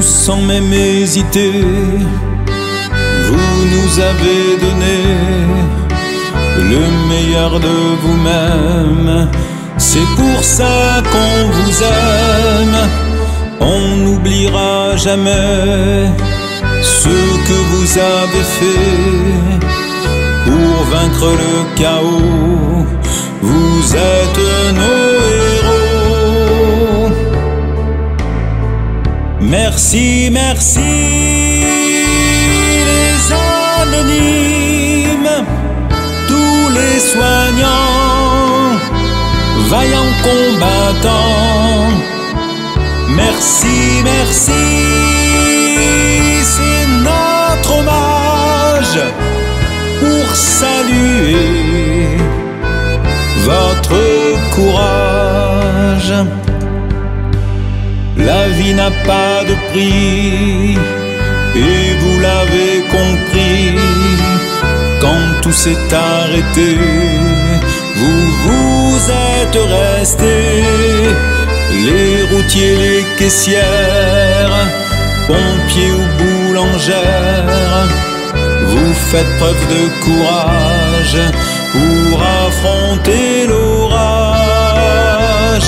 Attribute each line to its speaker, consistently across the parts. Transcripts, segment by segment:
Speaker 1: sans même hésiter, vous nous avez donné le meilleur de vous-même. C'est pour ça qu'on vous aime. On n'oubliera jamais ce que vous avez fait pour vaincre le chaos. Vous êtes nos héros. Merci, merci les anonymes, tous les soignants, vaillants combattants. Merci, merci, c'est notre hommage pour saluer votre courage. La vie n'a pas de prix et vous l'avez compris. Quand tout s'est arrêté, vous êtes restés. Les routiers, les caissières, pompiers ou boulangères, vous faites preuve de courage pour affronter l'orage.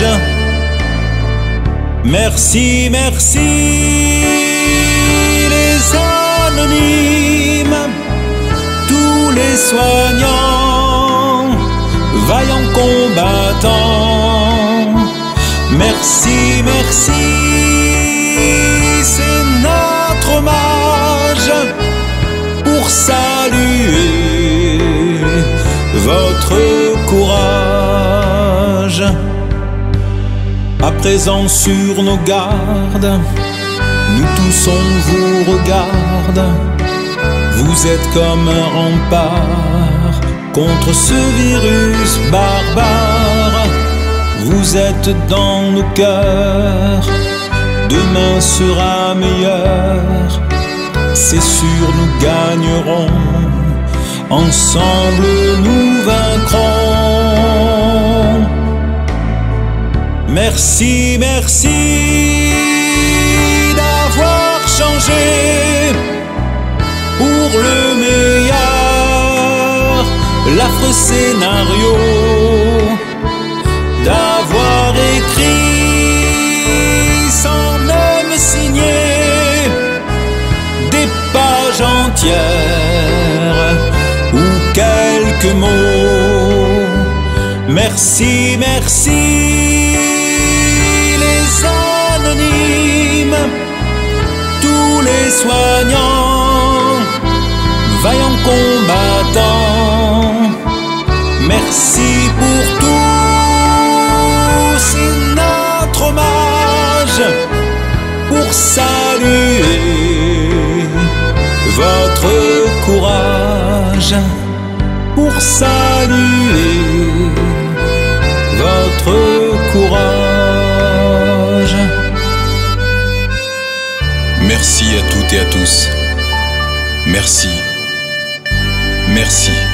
Speaker 1: Merci, merci les anonymes, tous les soignants, vaillants combattants. Merci, merci, c'est notre hommage pour saluer votre courage. À présent sur nos gardes, nous tous on vous regarde. Vous êtes comme un rempart contre ce virus barbare. Vous êtes dans nos cœurs, demain sera meilleur. C'est sûr, nous gagnerons, ensemble nous vaincrons. Merci, merci d'avoir changé pour le meilleur l'affreux scénario, d'avoir écrit sans même signer des pages entières ou quelques mots. Merci, merci les anonymes, tous les soignants, vaillants combattants. Merci pour tout, c'est notre hommage pour saluer votre courage, pour saluer votre courage.
Speaker 2: Merci à toutes et à tous. Merci. Merci.